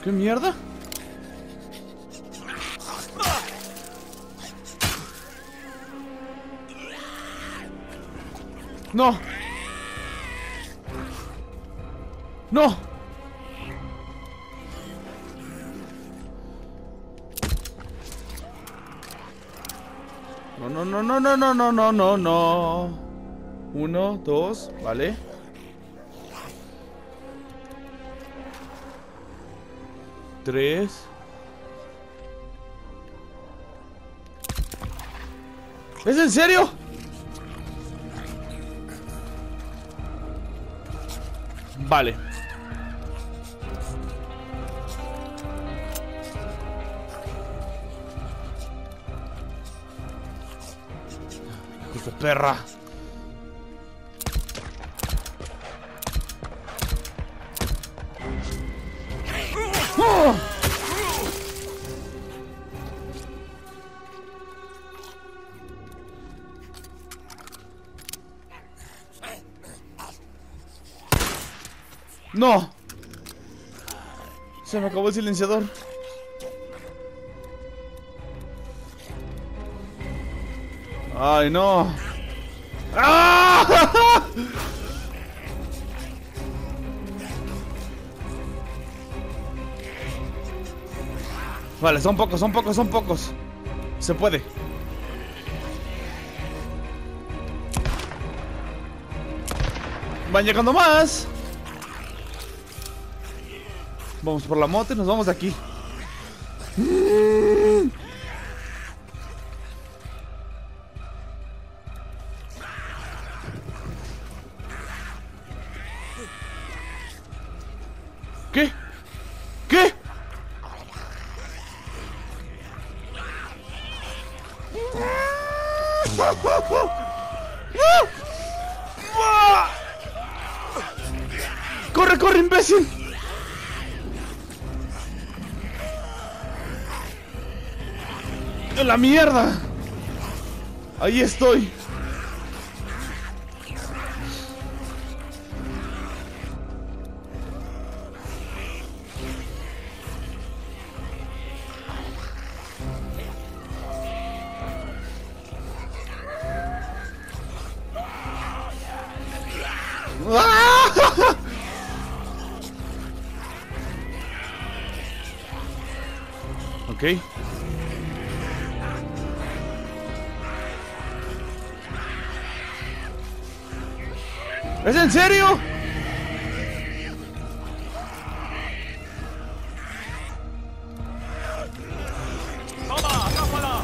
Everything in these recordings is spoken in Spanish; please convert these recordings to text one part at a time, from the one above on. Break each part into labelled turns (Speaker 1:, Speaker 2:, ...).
Speaker 1: ¿Qué mierda? No. No. No, no, no, no, no, no, no, no, no, no. 1, 2, vale. 3. ¿Es en serio? Vale. ¡Hijos de perra! ¡Oh! ¡No! Se me acabó el silenciador. ¡Ay, no! ¡Ah! Vale, son pocos, son pocos, son pocos. Se puede. Van llegando más. Vamos por la moto y nos vamos de aquí. ¿Qué? ¿Qué? ¡Corre, corre, imbécil! ¡En la mierda! Ahí estoy. ¡Ah! Ok. ¿Es en serio?
Speaker 2: ¡Toma! ¡Cápala!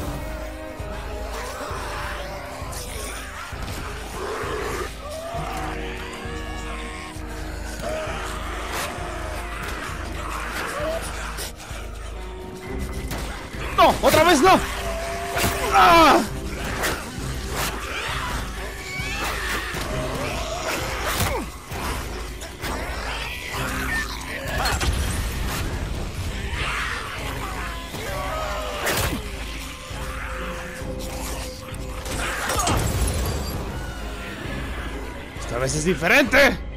Speaker 1: ¡No! ¡Otra vez no! ¡Ah! Esta vez es diferente.